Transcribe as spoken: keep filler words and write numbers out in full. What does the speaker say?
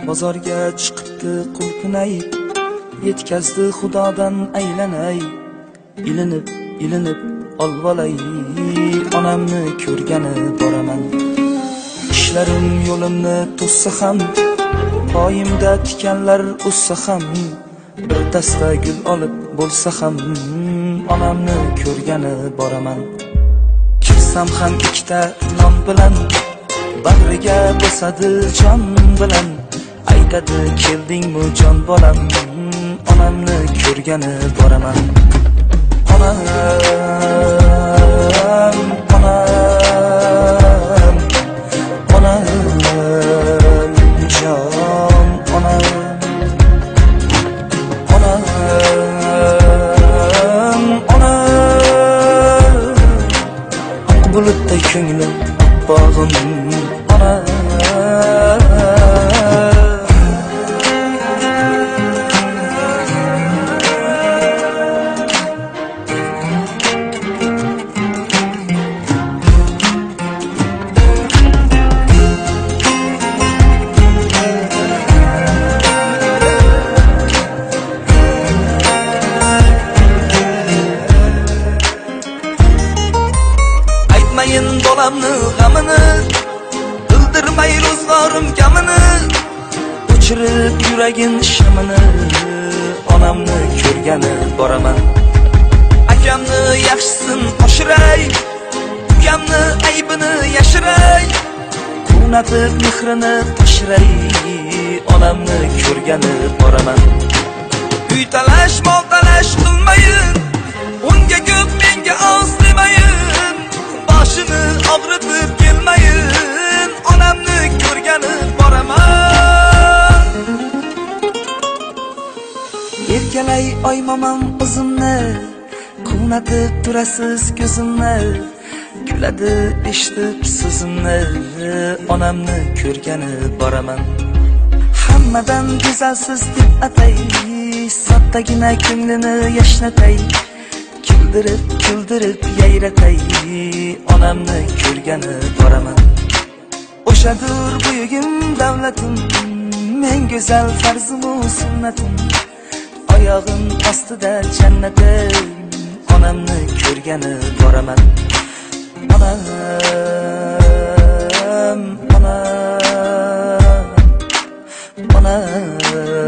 bozorga chiqibdi qulpinay, yetkazdi xudodan aylanay, ilinib ilinib olvolay, onamni ko'rgani boraman. Ishlarim yo'limni to'ssa ham, poyimda tikanlar o'ssa ham, bir dasta gul olib bo'lsa ham, onamni ko'rgani boraman. Kirsam ham ikkita non bilan, bag'riga bosadi jon bilan, aytadi keldingmi jon bolam, onamni ko'rgani boraman. Onam, onam, onam, jon onam, onam, onam, oq bulutday ko'nglim bog'im, onam. Bolamni g'amini, bildirmay ro'zg'orim kamini, o'chirib yuragin shamini, onamni ko'rgani boraman. Akamni yaxshisin oshiray, ukamni aybini yashiray, quvnatib mehrini tashiray, onamni ko'rgani boraman. Uy talash, mol talash qilmayin, unga ko'p menga oz demayin, boshini og'ritib kelmayin, onamni ko'rgani boraman. Erkalay oy momam o'zimni, quvnatib turasiz ko'zimni, kuladi eshitib so'zimni, onamni ko'rgani boraman. Hammadan go'zalsiz deb atay, soddagina ko'nglini yashnatay, kuldirib kuldirib yayratay, onamni ko'rgani boraman. O'shadir buyugim davlatim, men go'zal farzimu sunnatim, oyog'im ostida jannatim, onamni ko'rgani boraman. Onam, onam, onam,